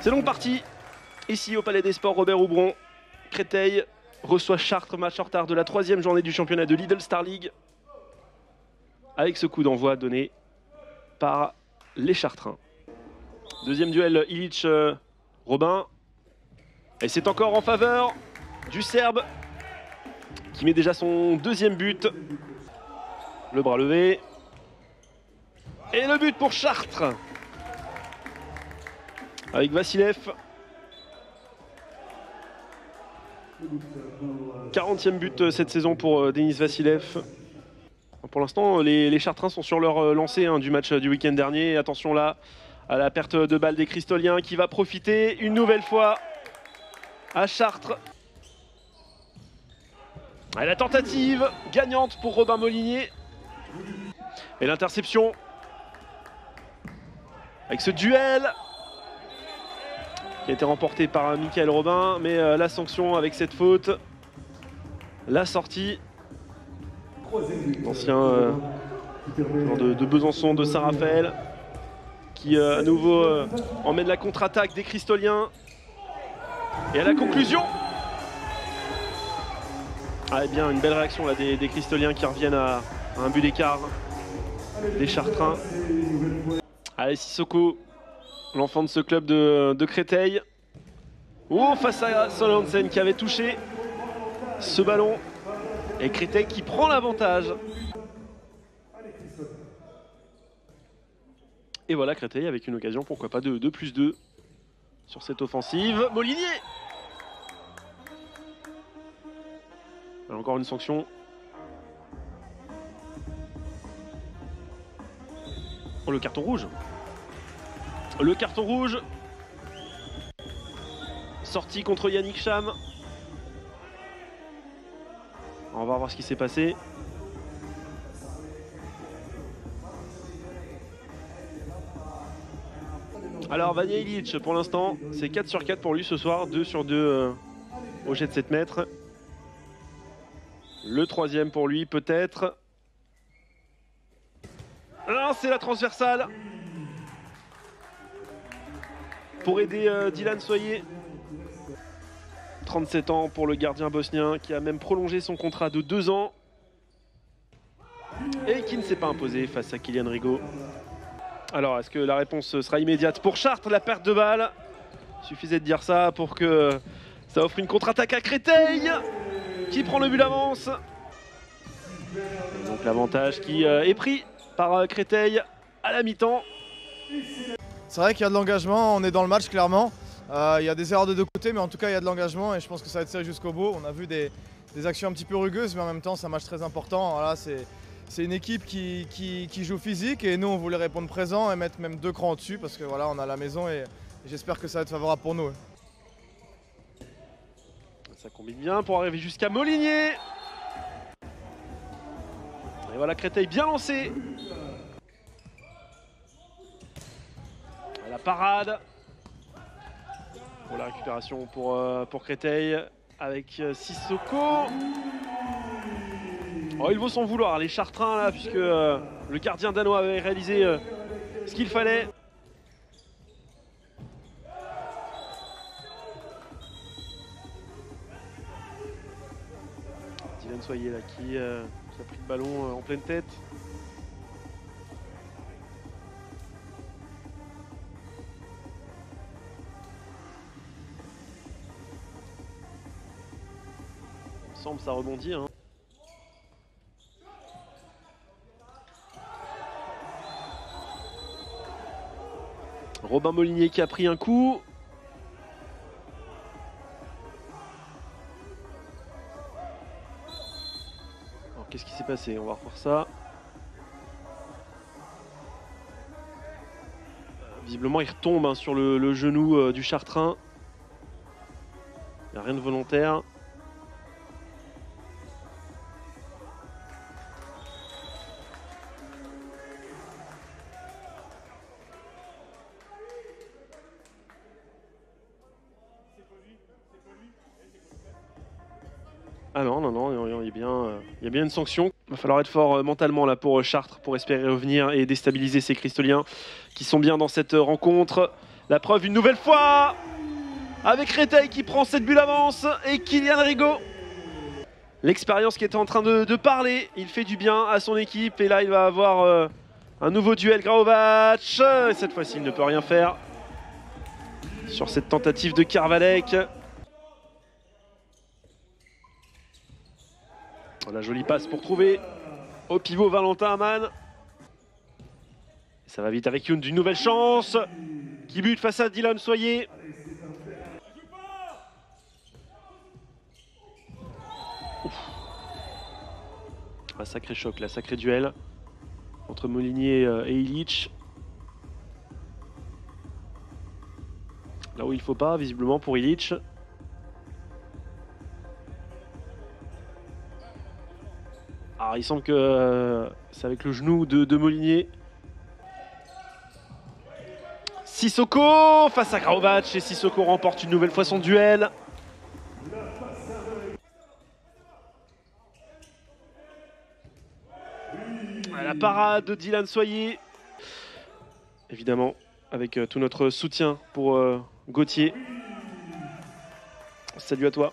C'est donc parti, ici au Palais des Sports Robert Houbron. Créteil reçoit Chartres, match en retard de la 3e journée du championnat de Lidl Star League. Avec ce coup d'envoi donné par les Chartrains. Deuxième duel Ilić-Robin. Et c'est encore en faveur du Serbe qui met déjà son 2e but. Le bras levé. Et le but pour Chartres. Avec Vassilev. 40e but cette saison pour Denis Vassilev. Pour l'instant, les Chartrains sont sur leur lancée du match du week-end dernier. Attention là à la perte de balle des Cristoliens qui va profiter une nouvelle fois à Chartres. Et la tentative gagnante pour Robin Molinier. Et l'interception avec ce duel qui a été remporté par Michael Robin, mais la sanction avec cette faute, la sortie, l'ancien de Besançon, de Saint-Raphaël, qui à nouveau emmène la contre-attaque des Cristoliens. Et à la conclusion, eh bien, une belle réaction là, des Cristoliens qui reviennent à un but d'écart des Chartrains. Allez, Sissoko, l'enfant de ce club de Créteil. Oh, face à Solensen qui avait touché ce ballon. Et Créteil qui prend l'avantage. Et voilà Créteil avec une occasion, pourquoi pas, de 2+2 sur cette offensive. Molinier. Encore une sanction. Oh, le carton rouge. Le carton rouge. Sortie contre Yannick Cham. On va voir ce qui s'est passé. Alors Vanja Ilić, pour l'instant, c'est 4 sur 4 pour lui ce soir. 2 sur 2 au jet de 7 mètres. Le 3e pour lui peut-être. Ah, c'est la transversale pour aider Dylan Soyer. 37 ans pour le gardien bosnien qui a même prolongé son contrat de 2 ans et qui ne s'est pas imposé face à Kylian Rigaud. Alors, est-ce que la réponse sera immédiate pour Chartres? La perte de balle. Il suffisait de dire ça pour que ça offre une contre-attaque à Créteil qui prend le but d'avance. Donc l'avantage qui est pris par Créteil à la mi-temps. C'est vrai qu'il y a de l'engagement, on est dans le match clairement. Il y a des erreurs de 2 côtés, mais en tout cas il y a de l'engagement et je pense que ça va être serré jusqu'au bout. On a vu des actions un petit peu rugueuses, mais en même temps c'est un match très important. Voilà, c'est une équipe qui joue physique et nous on voulait répondre présent et mettre même 2 crans au-dessus parce que voilà, on a la maison et j'espère que ça va être favorable pour nous. Ça combine bien pour arriver jusqu'à Molinier. Et voilà Créteil bien lancé. La parade. Pour la récupération pour Créteil avec Sissoko. Oh, il vaut s'en vouloir les Chartrains là, puisque le gardien danois avait réalisé ce qu'il fallait. Dylan Soyer là qui a pris le ballon en pleine tête. Il me semble ça rebondit. Robin Molinier qui a pris un coup. Alors qu'est-ce qui s'est passé? On va revoir ça. Visiblement il retombe sur le genou du Chartrain. Il n'y a rien de volontaire. Ah non, il y a bien une sanction. Il va falloir être fort mentalement là pour Chartres pour espérer revenir et déstabiliser ces Cristoliens qui sont bien dans cette rencontre. La preuve une nouvelle fois avec Créteil qui prend 7 buts d'avance et Kylian Rigaud. L'expérience qui est en train de parler, il fait du bien à son équipe et là il va avoir un nouveau duel Graovac. Cette fois-ci il ne peut rien faire sur cette tentative de Carvalek. La jolie passe pour trouver au pivot Valentin Aman. Ça va vite avec Youn d'une nouvelle chance qui bute face à Dylan Soyer. Un sacré choc, là, sacré duel entre Molinier et Illich. Là où il ne faut pas, visiblement, pour Illich. Alors, il semble que c'est avec le genou de Molinier. Sissoko face à Graovac et Sissoko remporte une nouvelle fois son duel. La parade de Dylan Soyer. Évidemment, avec tout notre soutien pour Gauthier. Salut à toi.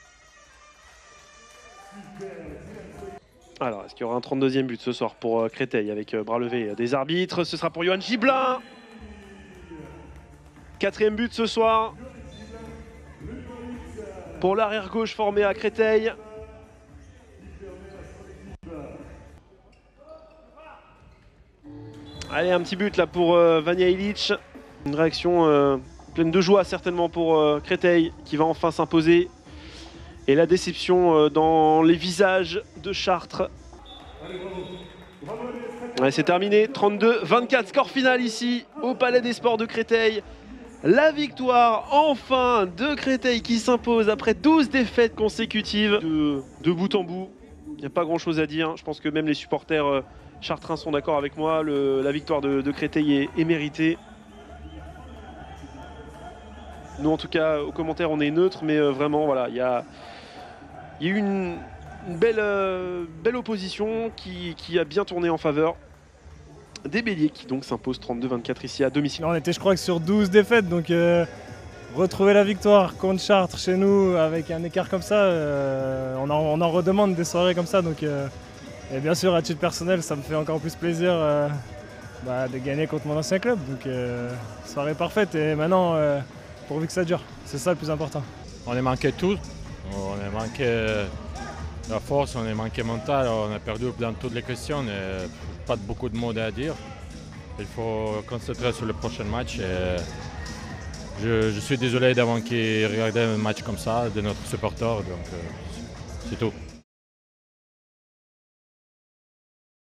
Alors, est-ce qu'il y aura un 32e but ce soir pour Créteil avec bras levés des arbitres? Ce sera pour Johan Gibelin. 4e but ce soir pour l'arrière gauche formé à Créteil. Allez, un petit but là pour Vanja Illich. Une réaction pleine de joie certainement pour Créteil qui va enfin s'imposer. Et la déception dans les visages de Chartres. Ouais, c'est terminé, 32-24, score final ici au Palais des Sports de Créteil. La victoire enfin de Créteil qui s'impose après 12 défaites consécutives de bout en bout. Il n'y a pas grand chose à dire, je pense que même les supporters chartrains sont d'accord avec moi. La victoire de Créteil est méritée. Nous en tout cas aux commentaires on est neutre, mais vraiment voilà, il y a eu une belle opposition qui a bien tourné en faveur des Béliers qui donc s'imposent 32-24 ici à domicile. On était je crois que sur 12 défaites, donc retrouver la victoire contre Chartres chez nous avec un écart comme ça, on en redemande des soirées comme ça. Donc, et bien sûr à titre personnel ça me fait encore plus plaisir de gagner contre mon ancien club. Donc soirée parfaite et maintenant pourvu que ça dure, c'est ça le plus important. On est manqué tout, on est manqué la force, on est manqué mental, on a perdu dans toutes les questions. Et pas beaucoup de mots à dire. Il faut concentrer sur le prochain match. Et je suis désolé d'avoir regardé un match comme ça de notre supporter, donc c'est tout.